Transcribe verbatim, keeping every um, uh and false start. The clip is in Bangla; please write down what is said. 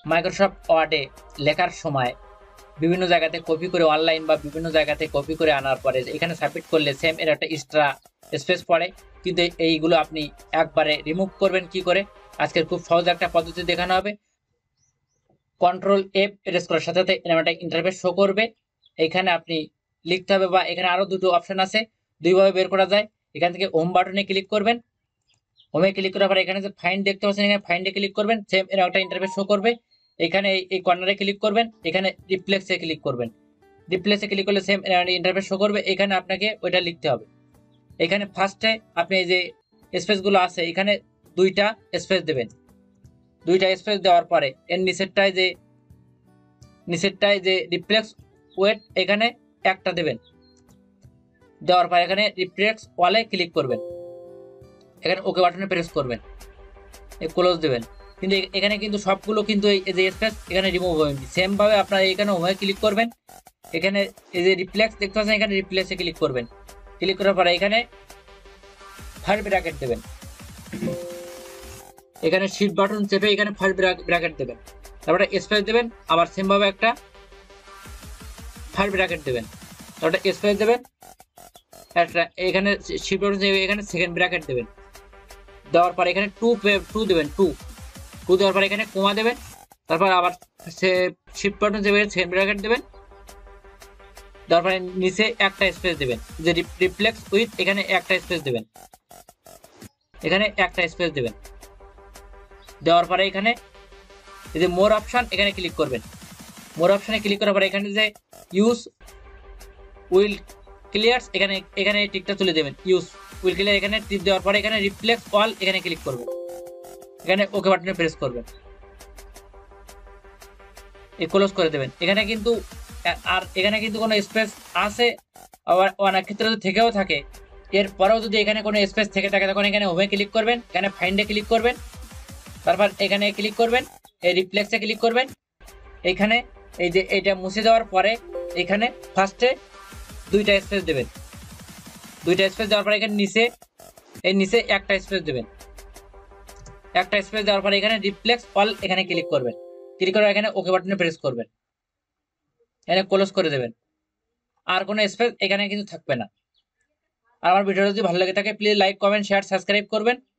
মাইক্রোসফট ওয়ার্ডে লেখার সময় বিভিন্ন জায়গাতে কপি করে অনলাইন বা বিভিন্ন জায়গাতে কপি করে আনার পরে এখানে সাবমিট করলে সেম এর একটা এক্সট্রা স্পেস পড়ে, কিন্তু এইগুলো আপনি একবারে রিমুভ করবেন কি করে, আজকের খুব সহজ একটা পদ্ধতি দেখানো হবে। কন্ট্রোল এফ প্রেস করার সাথে সাথে এরকম একটা ইন্টারফেস শো করবে। এখানে আপনি লিখতে হবে, বা এখানে আরো দুটো অপশন আছে, দুইভাবে বের করা যায়। এখান থেকে হোম বাটনে ক্লিক করবেন, হোমে ক্লিক করার পর এখানে যে ফাইন্ড দেখতে পাচ্ছেন, এখানে ফাইন্ডে ক্লিক করবেন, সেম এর একটা ইন্টারফেস শো করবে। এখানে এই কর্নারে ক্লিক করবেন, এখানে রিপ্লেসে ক্লিক করবেন, রিপ্লেসে ক্লিক করলে সেম ইন্টারফেস শো করবে। এখানে আপনাকে ওইটা লিখতে হবে। এখানে ফার্স্টে আপনি এই যে স্পেসগুলো আছে এখানে দুইটা স্পেস দেবেন, দুইটা স্পেস দেওয়ার পরে এর নিচেরটায় যে নিচেরটায় যে রিপ্লেক্স ওয়েট এখানে একটা দেবেন, দেওয়ার পর এখানে রিপ্লেক্স ওয়ালে ক্লিক করবেন, এখানে ওকে বাটনে প্রেস করবেন, ক্লোজ দেবেন। কিন্তু এখানে কিন্তু সবগুলো কিন্তু এই যে স্পেস এখানে রিমুভ হবে। সেম ভাবে আপনারা এখানে হোমে ক্লিক করবেন, এখানে এই যে রিপ্লেক্স দেখতে পাচ্ছেন এখানে রিপ্লেসে ক্লিক করবেন, ক্লিক করার পরে এখানে ফার্স্ট ব্র্যাকেট দেবেন, এখানে শিফট বাটন চেপে এখানে ফার্স্ট ব্র্যাকেট দেবেন, তারপরে স্পেস দেবেন, আবার সেম ভাবে একটা ফার্স্ট ব্র্যাকেট দেবেন, তারপরে স্পেস দেবেন, একটা এখানে শিফট বাটন চেপে এখানে সেকেন্ড ব্র্যাকেট দেবেন, দেওয়ার পর এখানে টু টু দেবেন, টু টু দেওয়ার পর এখানে কমা দেবেন, তারপর আবার সে শিফট বাটন চেপে সেকেন্ড ব্র্যাকেট দেবেন, দেওয়ার পরে নিচে একটা স্পেস দেবেন, যে রিপ্লেক্স উইথ এখানে একটা স্পেস দেবেন, এখানে একটা স্পেস দেবেন, দেওয়ার পরে এখানে এই যে মোর অপশন এখানে ক্লিক করবেন, মোর অপশনে ক্লিক করার পরে এখানে যে ইউজ উইল ক্লিয়ার্স এখানে এখানে টিকটা তুলে দেবেন, ইউজ উইল ক্লিয়ার এখানে টিপ দেওয়ার পরে এখানে রিপ্লেক্স অল এখানে ক্লিক করবেন, এখানে ওকে বাটনে প্রেস করবেন, এই ক্লোজ করে দেবেন। এখানে কিন্তু আর এখানে কিন্তু কোনো স্পেস আছে, আবার অনেক ক্ষেত্রে থেকেও থাকে, এরপরেও যদি এখানে কোনো স্পেস থেকে থাকে তখন এখানে হোমে ক্লিক করবেন, এখানে ফাইন্ডে ক্লিক করবেন, তারপর এখানে ক্লিক করবেন, এই রিপ্লেক্সে ক্লিক করবেন, এখানে এই যে এটা মুছে দেওয়ার পরে এখানে ফার্স্টে দুইটা স্পেস দেবেন, দুইটা স্পেস দেওয়ার পরে এখানে নিচে এই নিচে একটা স্পেস দেবেন, একটা স্পেস দেওয়ার পরে এখানে রিপ্লেক্স অল এখানে ক্লিক করবেন, ক্লিক করে এখানে ওকে বাটনে প্রেস করবেন, এখানে ক্লোজ করে দেবেন। আর কোনো স্পেস এখানে কিন্তু থাকবে না। আর আমার ভিডিওটা যদি ভালো লেগে থাকে please like comment share subscribe করবেন।